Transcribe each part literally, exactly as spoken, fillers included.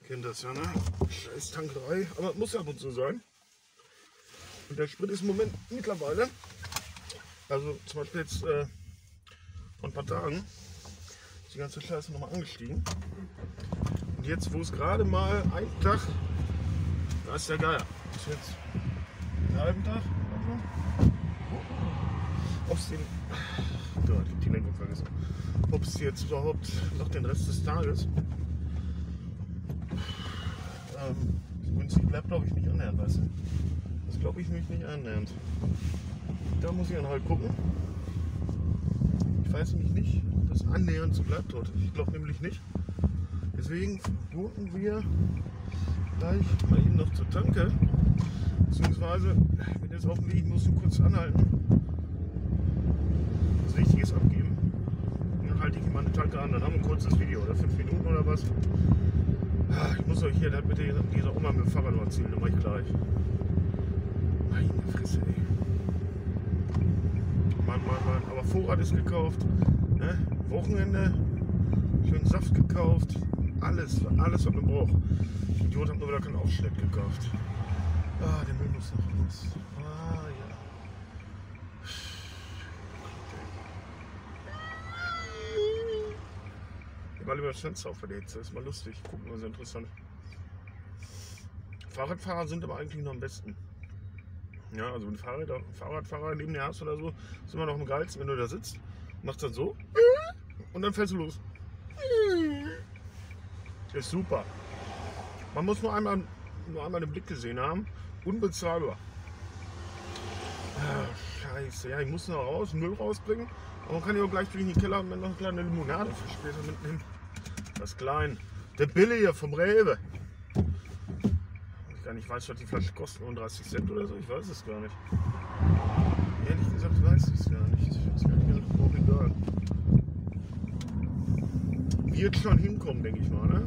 Kennt das ja, ne? Scheiß Tankerei, aber muss ja ab und zu sein. Und der Sprit ist im Moment mittlerweile, also zum Beispiel jetzt äh, vor ein paar Tagen, ist die ganze Scheiße nochmal angestiegen. Und jetzt, wo es gerade mal einen Tag, da ist der Geier. Ist jetzt einen halben Tag oder so. Ob es den, da, die Lenkung vergessen. Ob es jetzt überhaupt noch den Rest des Tages ähm, günstig bleibt, glaube ich nicht annähernd, weißt du? Das glaube ich mich nicht annähernd. Da muss ich dann halt gucken. Ich weiß nämlich nicht, ob das annähernd so bleibt heute. Ich glaube nämlich nicht. Deswegen versuchen wir gleich mal eben noch zur Tanke. Beziehungsweise, ich bin jetzt auf dem Weg, ich muss nur kurz anhalten. Was Wichtiges abgeben. Und dann halte ich meine Tanke an. Dann haben wir ein kurzes Video oder fünf Minuten oder was. Ich muss euch hier das mit dieser Oma mit dem Fahrrad noch erzählen. Das mache ich gleich. Meine Fresse, ey. Mann, Mann, Mann. Aber Vorrat ist gekauft. Ne? Wochenende. Schön Saft gekauft. Alles, alles was man braucht. Ich Idiot, hab nur wieder keinen Aufschnitt gekauft. Ah, der Müll muss noch raus. Ah, ja. Ich war lieber das Fenster auf bei der Hitze. Das ist mal lustig. Gucken, was interessant. Fahrradfahrer sind aber eigentlich noch am besten. Ja, also wenn Fahrrad, Fahrradfahrer neben dir hast oder so, ist immer noch am geilsten, wenn du da sitzt, machst dann so und dann fällst du los. Ist super. Man muss nur einmal, nur einmal den Blick gesehen haben. Unbezahlbar. Ah, scheiße, ja, ich muss noch raus, Müll rausbringen. Aber man kann ja auch gleich durch den Keller und dann noch eine kleine Limonade für später mitnehmen. Das klein. Der Billige vom Rewe. Ich gar nicht weiß, was die Flasche kostet, neununddreißig Cent oder so. Ich weiß es gar nicht. Ehrlich gesagt weiß ich es gar nicht. Das ist gar nicht auch egal. Wird schon hinkommen, denke ich mal, ne?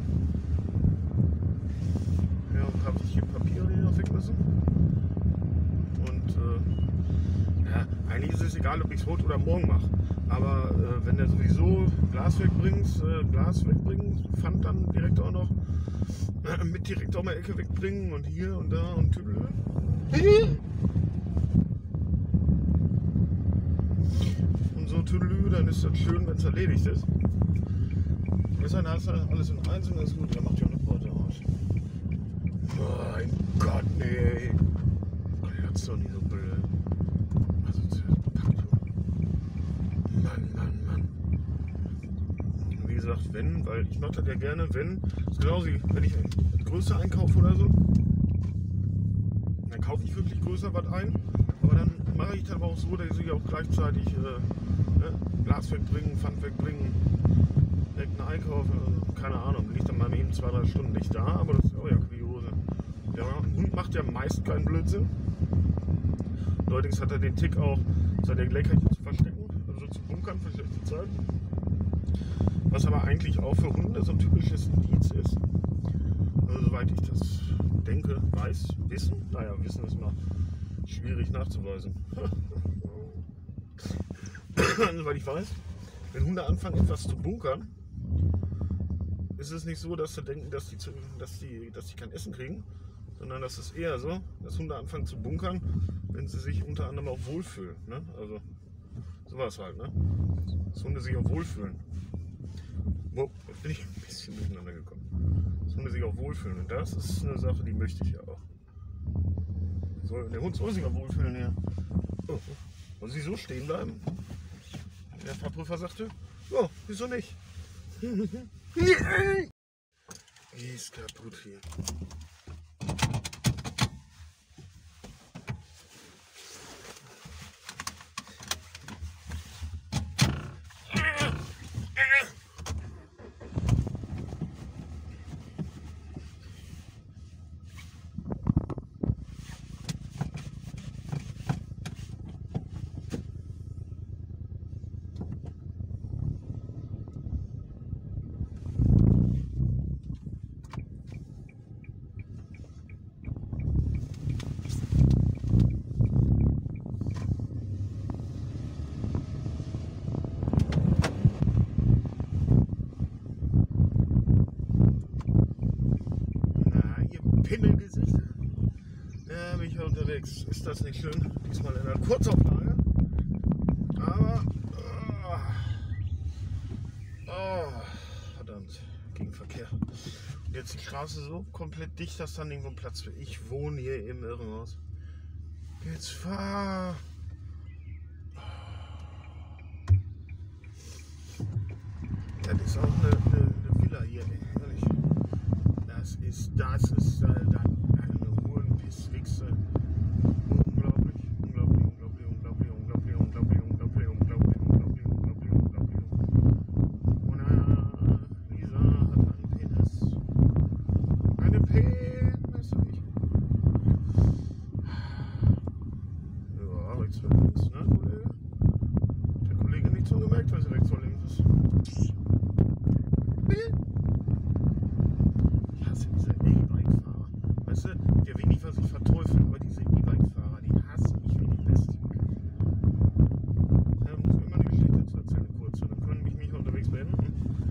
Ja, ein paar wichtige Papiere, die noch weg müssen. Und äh, ja, eigentlich ist es egal, ob ich es heute oder morgen mache. Aber äh, wenn der sowieso Glas wegbringt, äh, Glas wegbringen, Pfand dann direkt auch noch äh, mit direkt auch mal Ecke wegbringen und hier und da und Tübel. Und so Tüdelü, dann ist das schön, wenn es erledigt ist. Dann hast du alles in eins und das ist gut, dann macht ja auch eine Porte aus. Mein Gott, nee. Glotzt doch nicht so blöd. Also, Mann, Mann, Mann. Wie gesagt, wenn, weil ich mache das ja gerne, wenn, das ist genauso wie wenn ich größer einkaufe oder so, dann kaufe ich wirklich größer was ein, aber dann mache ich das aber auch so, dass ich auch gleichzeitig äh, ne, Glas wegbringen, Pfand wegbringen, direkt einen Einkauf, also, keine Ahnung, liegt dann mal eben zwei, drei Stunden nicht da, aber das ist auch ja kuriose. Der Hund macht ja meist keinen Blödsinn. Allerdings hat er den Tick auch, seine Leckerchen zu verstecken, also zu bunkern für schlechte Zeit. Was aber eigentlich auch für Hunde so ein typisches Indiz ist. Also soweit ich das denke, weiß, wissen, naja, wissen ist mal schwierig nachzuweisen. Weil ich weiß, wenn Hunde anfangen etwas zu bunkern, ist es nicht so, dass sie denken, dass die, zu, dass die, dass die kein Essen kriegen, sondern das ist eher so, dass Hunde anfangen zu bunkern, wenn sie sich unter anderem auch wohlfühlen. Ne? Also sowas halt, ne? Dass Hunde sich auch wohlfühlen. Wow, jetzt bin ich ein bisschen durcheinander gekommen. Dass Hunde sich auch wohlfühlen. Und das ist eine Sache, die möchte ich ja auch. So, der Hund soll sich auch wohlfühlen, ja. Oh, muss ich so stehen bleiben? Der Fahrprüfer sagte, ja, wieso nicht? Ist kaputt hier. Pimmelgesicht. Ja, bin ich halt unterwegs. Ist das nicht schön? Diesmal in einer Kurzauflage. Aber. Oh, oh, verdammt. Gegenverkehr. Und jetzt die Straße so komplett dicht, dass dann irgendwo Platz für. Ich wohne hier im Irrenhaus. Jetzt fahr. Das ist auch eine, eine, eine Villa hier, ehrlich. Das ist, das ist äh, dann eine Hurenpisswichse. Unglaublich, unglaublich, unglaublich, unglaublich, unglaublich, unglaublich, unglaublich, unglaublich, unglaublich, unglaublich, unglaublich. Mona Lisa hat einen Penis. Eine Penis. Ja, rechts vor links, ne, Kollege? Der Kollege nicht so gemerkt, dass er rechts vor links ist. Ich hasse diese E-Bike-Fahrer. Weißt du, der will nicht, was ich verteufel, aber diese E-Bike-Fahrer, die hasse ich wie die Pest. Ja, muss mir immer eine Geschichte zu erzählen, kurz. Dann können mich nicht unterwegs beenden.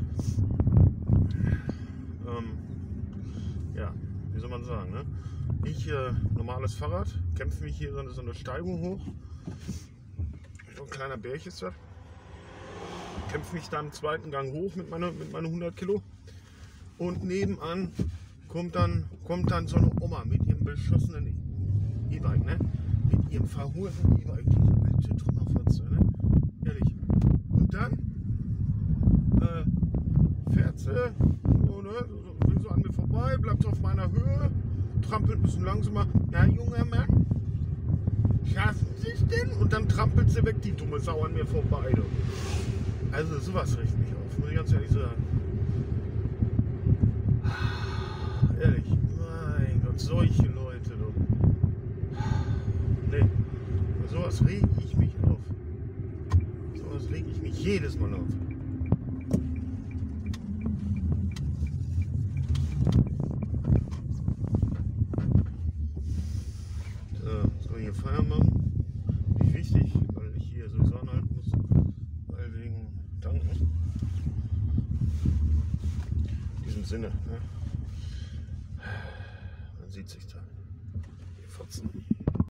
Ähm, ja, wie soll man sagen, ne? Ich, äh, normales Fahrrad, kämpfe mich hier so eine Steigung hoch. So ein kleiner Berg ist das. Kämpfe mich dann im zweiten Gang hoch mit meiner mit meine hundert Kilo. Und nebenan kommt dann, kommt dann so eine Oma mit ihrem beschossenen E-Bike, ne? Mit ihrem verhurten E-Bike, diese alte Trümmerfotze, ne? Ehrlich. Und dann äh, fährt sie, so, ne? Will so an mir vorbei, bleibt auf meiner Höhe, trampelt ein bisschen langsamer. Ja, junger Mann, schaffen Sie es denn? Und dann trampelt sie weg, die dumme Sau, an mir vorbei. Du. Also sowas riecht mich auf, muss ich ganz ehrlich sagen. Ehrlich, mein Gott, solche Leute, du. Nee, bei sowas reg ich mich auf. Sowas reg ich mich jedes Mal auf. So, so hier Feiern machen. Nicht wichtig, weil ich hier sowieso anhalten muss. Weil wegen Tanken. In diesem Sinne, ne? Man sieht sich da. Die Fotzen.